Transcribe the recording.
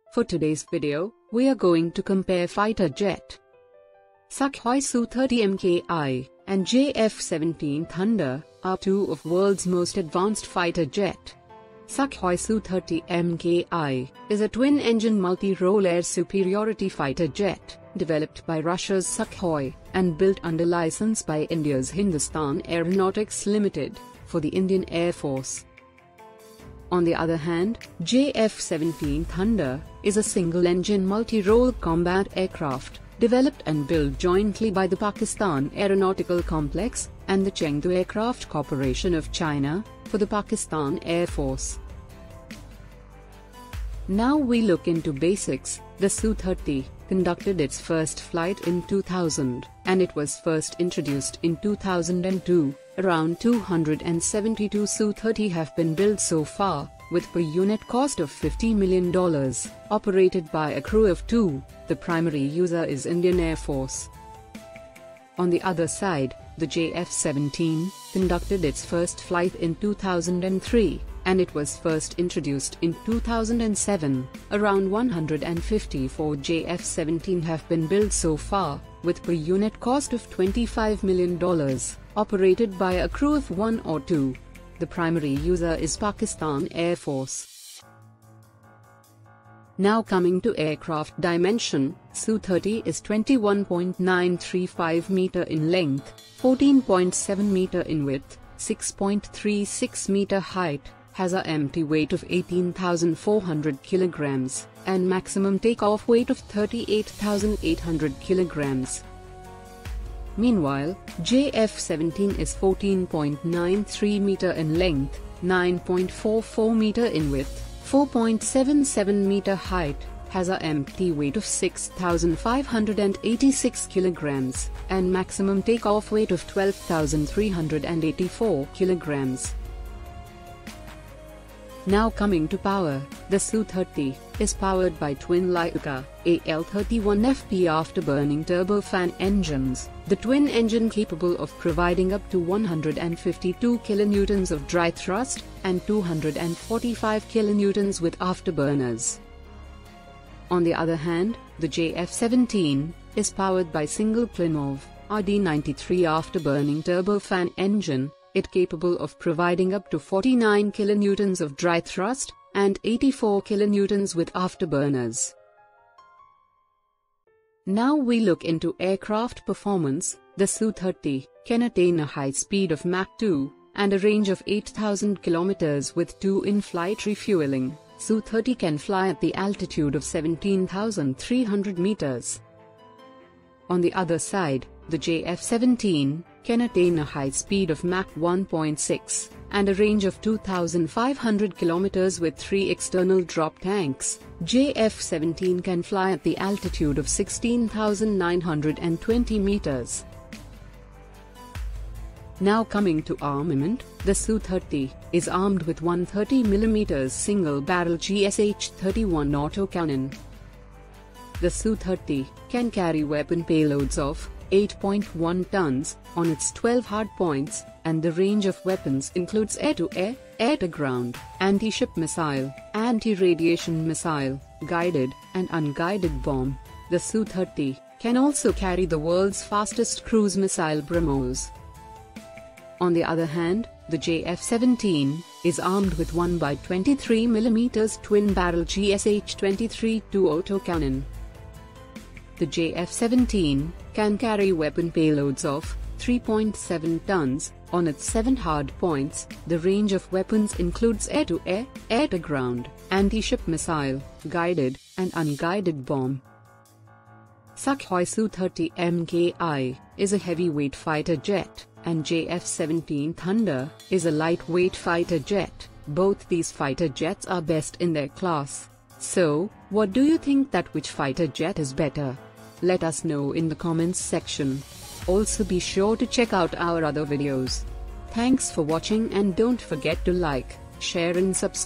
For today's video, we are going to compare fighter jet. Sukhoi Su-30 Mki and JF-17 Thunder are two of world's most advanced fighter jet. Sukhoi Su-30 Mki is a twin-engine multi-role air superiority fighter jet, developed by Russia's Sukhoi, and built under license by India's Pakistan Aeronautics Limited, for the Indian Air Force. On the other hand, JF-17 Thunder is a single-engine multi-role combat aircraft, developed and built jointly by the Pakistan Aeronautical Complex and the Chengdu Aircraft Corporation of China, for the Pakistan Air Force. Now we look into basics. The Su-30 conducted its first flight in 2000, and it was first introduced in 2002. Around 272 Su-30 have been built so far, with per unit cost of $50 million, operated by a crew of 2. The primary user is Indian Air Force. On the other side, the JF-17 conducted its first flight in 2003, and it was first introduced in 2007. Around 154 JF-17 have been built so far, with per unit cost of $25 million, operated by a crew of 1 or 2. The primary user is Pakistan Air Force. Now coming to aircraft dimension, Su-30 is 21.935 meter in length, 14.7 meter in width, 6.36 meter height, has a empty weight of 18,400 kilograms, and maximum takeoff weight of 38,800 kilograms. Meanwhile, JF-17 is 14.93 meter in length, 9.44 meter in width, 4.77 meter height, has a empty weight of 6,586 kilograms, and maximum takeoff weight of 12,384 kilograms. Now coming to power, the Su-30 is powered by twin-Leica AL-31FP afterburning turbofan engines. The twin engine capable of providing up to 152 kilonewtons of dry thrust and 245 kilonewtons with afterburners. On the other hand, the JF-17 is powered by single Klimov RD-93 afterburning turbofan engine. It capable of providing up to 49 kilonewtons of dry thrust and 84 kilonewtons with afterburners. Now we look into aircraft performance. The Su-30 can attain a high speed of Mach 2 and a range of 8,000 kilometers with 2 in-flight refueling. Su-30 can fly at the altitude of 17,300 meters. On the other side, the JF-17 can attain a high speed of Mach 1.6 and a range of 2,500 kilometers with 3 external drop tanks. JF-17 can fly at the altitude of 16,920 meters. Now coming to armament, the Su-30 is armed with 130mm single-barrel GSH-31 autocannon. The Su-30 can carry weapon payloads of 8.1 tons on its 12 hardpoints, and the range of weapons includes air-to-air, air-to-ground, anti-ship missile, anti-radiation missile, guided and unguided bomb. The Su-30 can also carry the world's fastest cruise missile BrahMos. On the other hand, the JF-17 is armed with 1x23mm twin-barrel GSH-23-2 autocannon. The JF-17 can carry weapon payloads of 3.7 tons on its 7 hard points. The range of weapons includes air-to-air, air-to-ground, anti-ship missile, guided and unguided bomb. Sukhoi Su-30 Mki is a heavyweight fighter jet, and JF-17 Thunder is a lightweight fighter jet. Both these fighter jets are best in their class. So, what do you think that which fighter jet is better? Let us know in the comments section. Also be sure to check out our other videos. Thanks for watching and don't forget to like, share and subscribe.